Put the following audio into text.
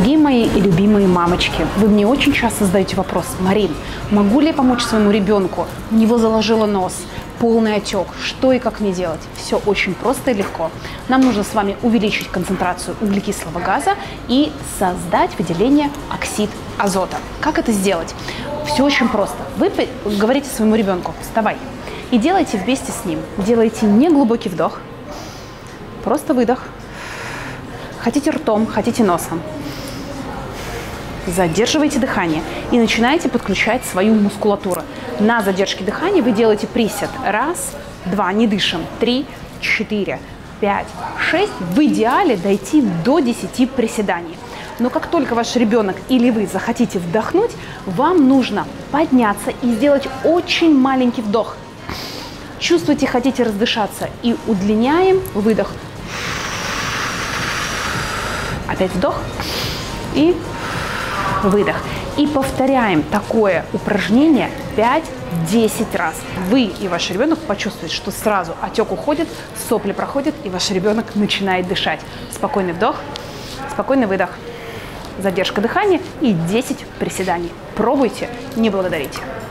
Дорогие мои и любимые мамочки, вы мне очень часто задаете вопрос: Марин, могу ли я помочь своему ребенку? У него заложило нос, полный отек. Что и как мне делать? Все очень просто и легко. Нам нужно с вами увеличить концентрацию углекислого газа и создать выделение оксид азота. Как это сделать? Все очень просто. Вы говорите своему ребенку: вставай, и делайте вместе с ним. Делайте не глубокий вдох, просто выдох. Хотите ртом, хотите носом. Задерживайте дыхание и начинаете подключать свою мускулатуру. На задержке дыхания вы делаете присед. 1, 2, не дышим. 3, 4, 5, 6. В идеале дойти до 10 приседаний. Но как только ваш ребенок или вы захотите вдохнуть, вам нужно подняться и сделать очень маленький вдох. Чувствуете, хотите раздышаться, и удлиняем выдох. Опять вдох и выдох. И повторяем такое упражнение 5-10 раз. Вы и ваш ребенок почувствуете, что сразу отек уходит, сопли проходят, и ваш ребенок начинает дышать. Спокойный вдох, спокойный выдох. Задержка дыхания и 10 приседаний. Пробуйте, не благодарите.